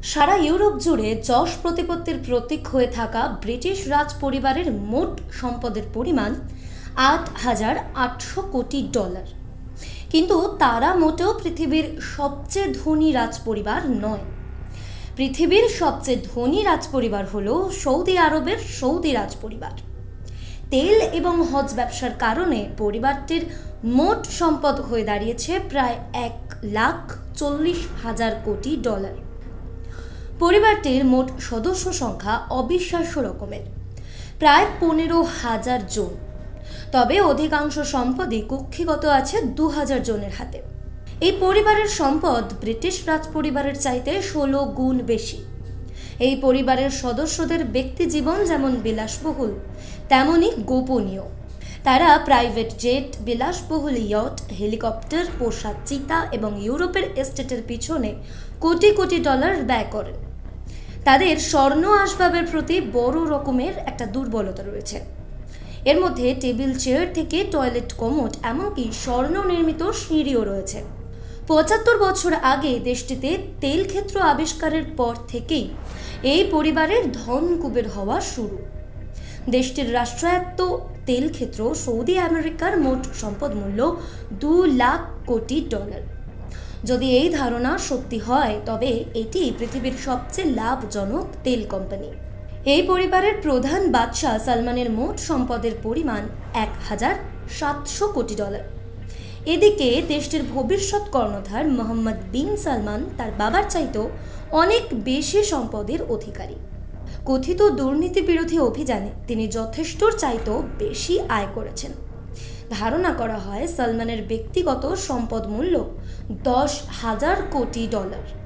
সারা Europe জুড়ে যশ প্রতিপত্তির প্রতীক হয়ে থাকা ব্রিটিশ রাজ পরিবারের মোট সম্পদের পরিমাণ ৮,৮০০ কোটি ডলার। কিন্তু তারা মোটেও পৃথিবীর সবচেয়ে ধনী রাজ পরিবার নয়। পৃথিবীর সবচেয়ে ধনী রাজ পরিবার হলো সৌদি আরবের সৌদি রাজ পরিবার। তেল এবং হজ ব্যবসার কারণে পরিবারটির মোট সম্পদ হয়ে দাঁড়িয়েছে প্রায় ১,৪০,০০০ কোটি ডলার। পরিবারটির মোট সদস্য সংখ্যা অবিশ্বাস্য রকমের, প্রায় ১৫,০০০ জন। তবে অধিকাংশ সম্পদই কক্ষিগত আছে ২,০০০ জনের হাতে। এই পরিবারের সম্পদ ব্রিটিশ রাজ পরিবারের চাইতে ১৬ গুণ বেশি। এই পরিবারের সদস্যদের ব্যক্তি জীবন যেমন বিলাসবহুল, তেমনই গোপনীয়। তারা প্রাইভেট জেট, বিলাসবহুল ইয়ট, হেলিকপ্টার, পোষা চিতা এবং ইউরোপের এস্টেটের পিছনে কোটি কোটি ডলার ব্যয় করেন। তাদের স্বর্ণ আসবাবের প্রতি বড় রকমের একটা দুর্বলতা রয়েছে। এর মধ্যে টেবিল চেয়ার থেকে টয়লেট কমোড, এমনকি স্বর্ণ নির্মিত সিঁড়িও রয়েছে। ৭৫ বছর আগে দেশটিতে তেল ক্ষেত্র আবিষ্কারের পর থেকেই এই পরিবারের ধন কুবের হওয়া শুরু। দেশটির রাষ্ট্রায়ত্ত তেল ক্ষেত্র সৌদি আমেরিকার মোট সম্পদ মূল্য ২,০০,০০০ কোটি ডলার। যদি এই ধারণা সত্যি হয়, তবে এটি পৃথিবীর সবচেয়ে লাভজনক তেল কোম্পানি। এই পরিবারের প্রধান বাদশাহ সালমানের মোট সম্পদের পরিমাণ ১,৭০০ কোটি ডলার। এদিকে দেশটির ভবিষ্যৎ কর্ণধার মোহাম্মদ বিন সালমান তার বাবার চাইতেও অনেক বেশি সম্পদের অধিকারী। কথিত দুর্নীতি বিরোধী অভিযানে তিনি যথেষ্টর চাইতেও বেশি আয় করেছেন। ধারণা করা হয় সালমানের ব্যক্তিগত সম্পদ মূল্য ১০,০০০ কোটি ডলার।